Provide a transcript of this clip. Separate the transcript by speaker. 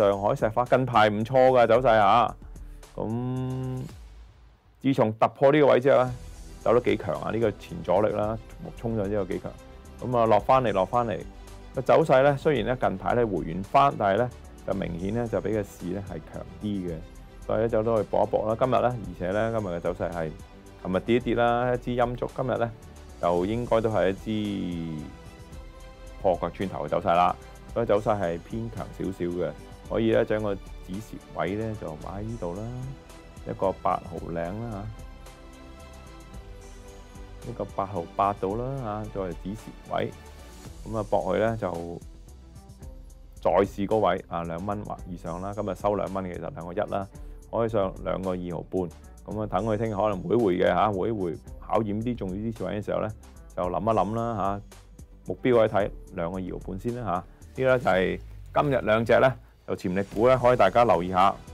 Speaker 1: 上海石化近排唔錯㗎走勢嚇。咁自從突破呢個位之後咧，走得幾強啊！呢個前阻力啦，衝咗之後幾強。咁啊落翻嚟個走勢咧，雖然咧近排咧回軟翻，但係咧就明顯咧就比個市咧係強啲嘅，所以咧就都去搏一搏啦。今日咧，而且咧今日嘅走勢係琴日跌一跌啦，一支陰燭，今日咧就應該都係一支破腳穿頭嘅走勢啦。所以走勢係偏強少少嘅，可以咧將個止蝕位咧就擺喺呢度啦，一個8毫零啦嚇。呢個8毫8度啦嚇，作為止蝕位，咁啊搏佢咧就再試高位啊2蚊或以上啦。今日收2蚊，其實2個1啦，可以上2個2毫半。咁啊等佢聽日可能回一回嘅嚇，回一回考驗啲重要支持位嘅時候咧，就諗一諗啦嚇。目標可以睇2個2毫半先啦嚇。呢個咧就係今日兩隻咧就潛力股咧，可以大家留意下。